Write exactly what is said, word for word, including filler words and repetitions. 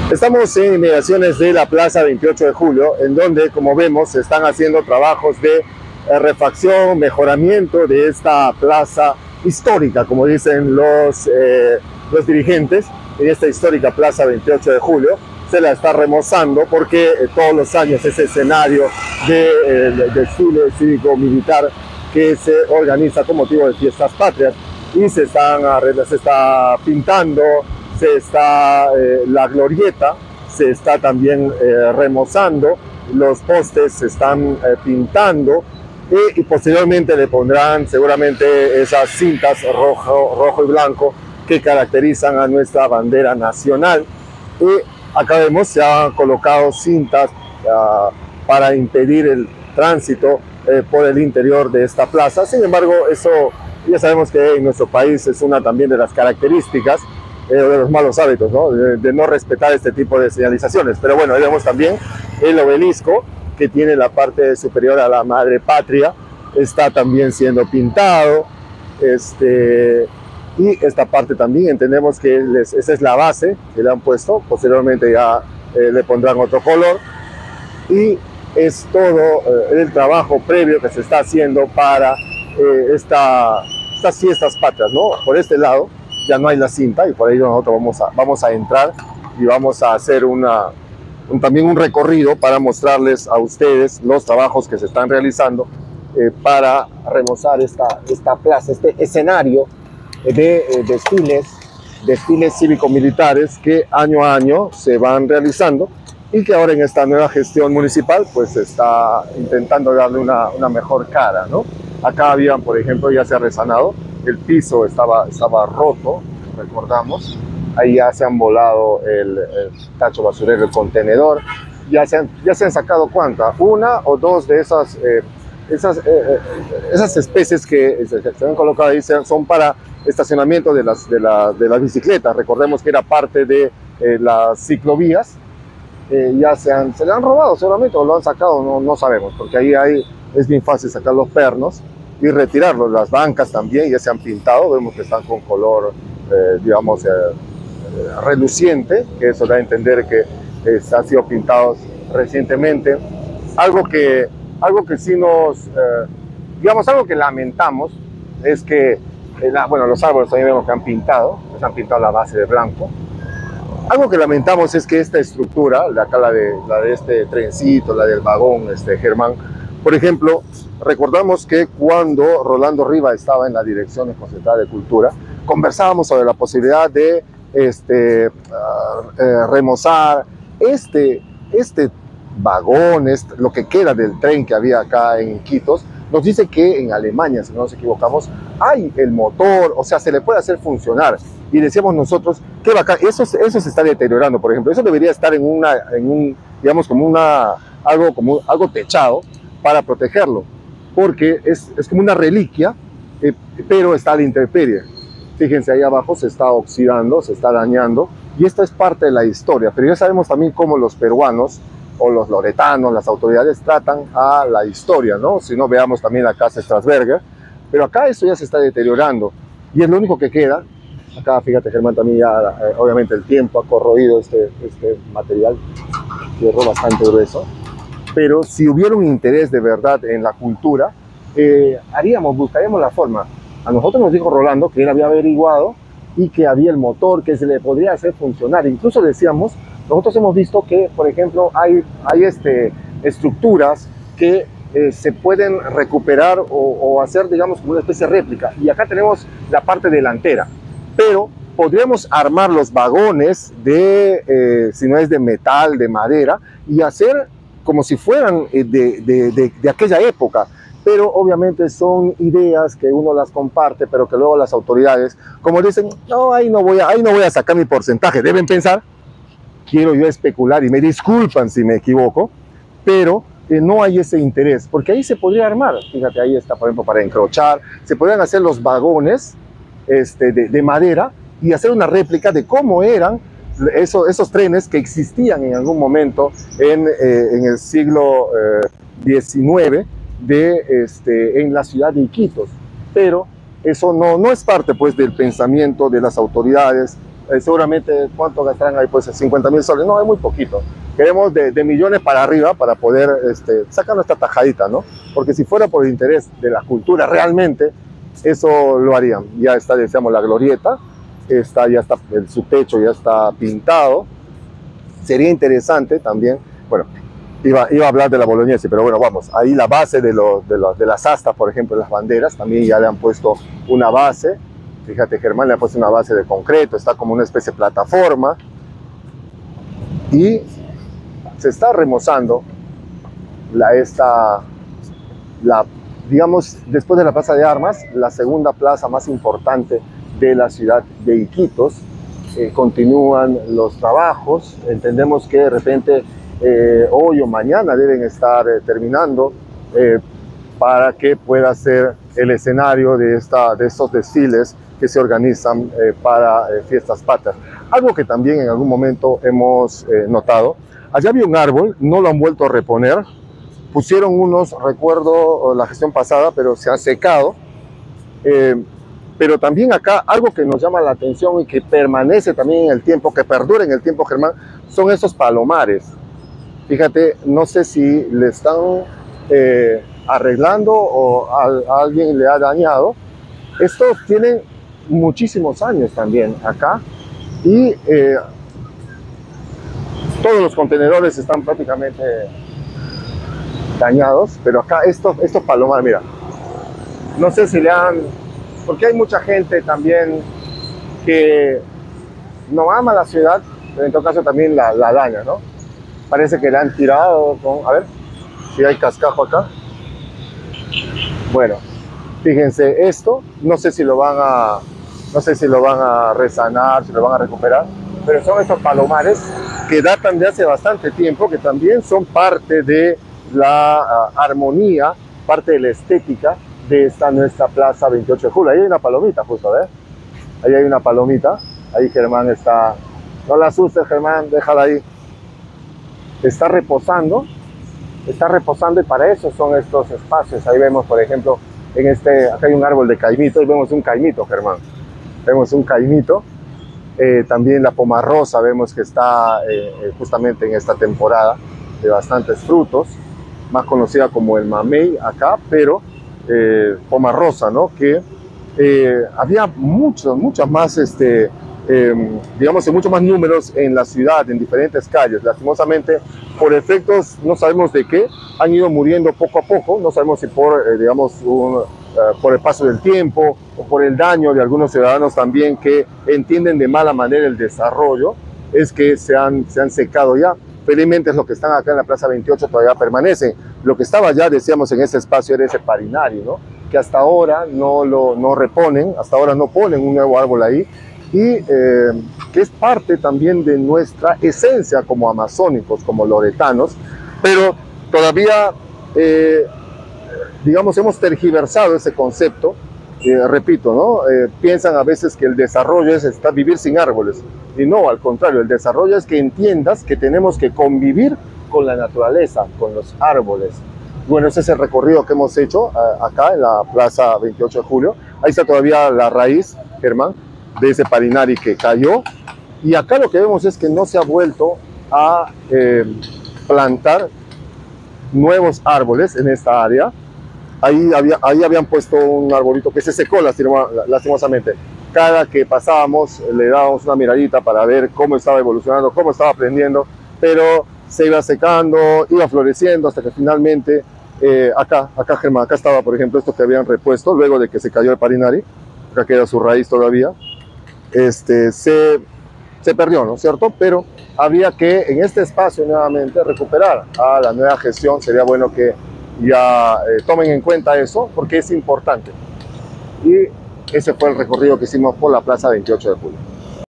Estamos en inmediaciones de la Plaza veintiocho de julio, en donde, como vemos, se están haciendo trabajos de eh, refacción, mejoramiento de esta plaza histórica, como dicen los, eh, los dirigentes. En esta histórica Plaza veintiocho de julio se la está remozando porque eh, todos los años es escenario de, eh, de desfile cívico-militar que se organiza con motivo de fiestas patrias, y se, están, se está pintando, se está eh, la glorieta, se está también eh, remozando, los postes se están eh, pintando, y, y posteriormente le pondrán seguramente esas cintas rojo, rojo y blanco que caracterizan a nuestra bandera nacional. Y acá vemos, se han colocado cintas uh, para impedir el tránsito eh, por el interior de esta plaza. Sin embargo, eso ya sabemos que en nuestro país es una también de las características eh, de los malos hábitos, ¿no? De, de no respetar este tipo de señalizaciones. Pero bueno, ahí vemos también el obelisco que tiene la parte superior a la madre patria, está también siendo pintado, este, y esta parte también entendemos que les, esa es la base que le han puesto, posteriormente ya eh, le pondrán otro color, y es todo eh, el trabajo previo que se está haciendo para eh, esta, estas fiestas patrias, ¿no? Por este lado ya no hay la cinta, y por ello nosotros vamos a, vamos a entrar y vamos a hacer una, un, también un recorrido para mostrarles a ustedes los trabajos que se están realizando eh, para remozar esta, esta plaza, este escenario de eh, desfiles, desfiles cívico-militares que año a año se van realizando, y que ahora en esta nueva gestión municipal pues se está intentando darle una, una mejor cara, ¿no? Acá habían, por ejemplo, ya se ha resanado, el piso estaba, estaba roto, recordamos, ahí ya se han volado el, el tacho basurero, el contenedor, ya se han, ya se han sacado ¿cuántas? Una o dos de esas, eh, esas, eh, esas especies que se, se han colocado ahí son para estacionamiento de las, de, la, de las bicicletas. Recordemos que era parte de eh, las ciclovías. Eh, ya se, han, se le han robado seguramente, o lo han sacado, no, no sabemos, porque ahí hay, es bien fácil sacar los pernos y retirarlos. Las bancas también ya se han pintado, vemos que están con color, eh, digamos, eh, eh, reluciente, que eso da a entender que eh, han sido pintados recientemente. Algo que, algo que sí nos, eh, digamos, algo que lamentamos es que, eh, la, bueno, los árboles también vemos que han pintado, les han pintado la base de blanco. Algo que lamentamos es que esta estructura, de acá la de, la de este trencito, la del vagón, este Germán, por ejemplo, recordamos que cuando Rolando Riva estaba en la Dirección Desconcentrada de Cultura, conversábamos sobre la posibilidad de este, uh, eh, remozar este, este vagón, este, lo que queda del tren que había acá en Iquitos. Nos dice que en Alemania, si no nos equivocamos, hay el motor, o sea, se le puede hacer funcionar. Y decíamos nosotros, qué bacán, eso, eso se está deteriorando, por ejemplo. Eso debería estar en, una, en un, digamos, como una, algo, como algo techado para protegerlo, porque es, es como una reliquia, eh, pero está a la intemperie. Fíjense, ahí abajo se está oxidando, se está dañando, y esto es parte de la historia. Pero ya sabemos también cómo los peruanos, o los loretanos, las autoridades tratan a la historia, ¿no? Si no, veamos también la casa Strasberger, pero acá esto ya se está deteriorando, y es lo único que queda. Acá, fíjate, Germán, también ya, eh, obviamente el tiempo ha corroído este, este material, hierro bastante grueso, pero si hubiera un interés de verdad en la cultura, eh, haríamos, buscaríamos la forma. A nosotros nos dijo Rolando que él había averiguado y que había el motor que se le podría hacer funcionar. Incluso decíamos, nosotros hemos visto que, por ejemplo, hay, hay este, estructuras que eh, se pueden recuperar o, o hacer, digamos, como una especie de réplica. Y acá tenemos la parte delantera, pero podríamos armar los vagones de, eh, si no es de metal, de madera, y hacer como si fueran de, de, de, de aquella época. Pero obviamente son ideas que uno las comparte, pero que luego las autoridades, como dicen, no, ahí no voy a, ahí no voy a sacar mi porcentaje. Deben pensar, quiero yo especular, y me disculpan si me equivoco, pero eh, no hay ese interés, porque ahí se podría armar. Fíjate, ahí está, por ejemplo, para encrochar, se podrían hacer los vagones este, de, de madera, y hacer una réplica de cómo eran esos, esos trenes que existían en algún momento en, eh, en el siglo eh, diecinueve de, este, en la ciudad de Iquitos. Pero eso no, no es parte pues, del pensamiento de las autoridades, eh, seguramente, ¿cuánto gastarán ahí? Pues cincuenta mil soles. No, es muy poquito. Queremos de, de millones para arriba para poder este, sacar nuestra tajadita, ¿no? Porque si fuera por el interés de la cultura realmente, eso lo harían. Ya está, decíamos, la glorieta, está, ya está, el, su techo ya está pintado. Sería interesante también, bueno, iba, iba a hablar de la Bolognesi, pero bueno, vamos, ahí la base de, lo, de, lo, de las astas, por ejemplo, las banderas, también ya le han puesto una base. Fíjate, Germán le ha puesto una base de concreto, está como una especie de plataforma. Y se está remozando la, esta, la, digamos, después de la Plaza de Armas, la segunda plaza más importante de la ciudad de Iquitos. Eh, continúan los trabajos, entendemos que de repente eh, hoy o mañana deben estar eh, terminando eh, para que pueda ser el escenario de, esta, de estos desfiles que se organizan eh, para eh, fiestas patrias. Algo que también en algún momento hemos eh, notado, allá había un árbol, no lo han vuelto a reponer, pusieron unos, recuerdo la gestión pasada, pero se ha secado. Eh, pero también acá algo que nos llama la atención y que permanece también en el tiempo, que perdura en el tiempo, Germán, son esos palomares. Fíjate, no sé si le están eh, arreglando o a, a alguien le ha dañado. Estos tienen muchísimos años también acá y eh, todos los contenedores están prácticamente dañados, pero acá estos, estos palomares, mira, no sé si le han, porque hay mucha gente también que no ama la ciudad, pero en todo caso también la, la daña, ¿no? Parece que le han tirado con, a ver si hay cascajo acá. Bueno, fíjense esto, no sé si lo van a, no sé si lo van a resanar, si lo van a recuperar, pero son estos palomares que datan de hace bastante tiempo, que también son parte de la uh, armonía, parte de la estética de esta nuestra Plaza veintiocho de julio. Ahí hay una palomita justo, ¿ves? Ahí hay una palomita, ahí Germán está, no la asustes Germán, déjala ahí. Está reposando, está reposando y para eso son estos espacios. Ahí vemos, por ejemplo, en este, acá hay un árbol de caimito y vemos un caimito, Germán. Vemos un caimito. Eh, también la pomarrosa vemos que está eh, justamente en esta temporada de bastantes frutos, más conocida como el mamey acá, pero eh, pomarrosa, ¿no? Que eh, había muchos, muchas más, este, eh, digamos, muchos más números en la ciudad, en diferentes calles. Lastimosamente, por efectos, no sabemos de qué, han ido muriendo poco a poco, no sabemos si por, eh, digamos, un, uh, por el paso del tiempo o por el daño de algunos ciudadanos también que entienden de mala manera el desarrollo, es que se han, se han secado ya. Felizmente es lo que están acá en la Plaza veintiocho todavía permanecen. Lo que estaba ya, decíamos, en ese espacio era ese parinario, ¿no? Que hasta ahora no lo no reponen, hasta ahora no ponen un nuevo árbol ahí, y eh, que es parte también de nuestra esencia como amazónicos, como loretanos, pero todavía, eh, digamos, hemos tergiversado ese concepto. Eh, repito, ¿no? Eh, piensan a veces que el desarrollo es estar, vivir sin árboles, y no, al contrario, el desarrollo es que entiendas que tenemos que convivir con la naturaleza, con los árboles. Bueno, ese es el recorrido que hemos hecho uh, acá en la Plaza veintiocho de julio. Ahí está todavía la raíz, Germán, de ese parinari que cayó, y acá lo que vemos es que no se ha vuelto a eh, plantar nuevos árboles en esta área. Ahí, había, ahí habían puesto un arbolito que se secó lastimosamente. Cada que pasábamos le dábamos una miradita para ver cómo estaba evolucionando, cómo estaba aprendiendo, pero se iba secando, iba floreciendo hasta que finalmente, eh, acá, acá Germán, acá estaba por ejemplo esto que habían repuesto luego de que se cayó el parinari, acá queda su raíz todavía, este, se, se perdió, ¿no es cierto? Pero había que en este espacio nuevamente recuperar a la nueva gestión. Sería bueno que ya eh, tomen en cuenta eso, porque es importante. Y ese fue el recorrido que hicimos por la Plaza veintiocho de julio.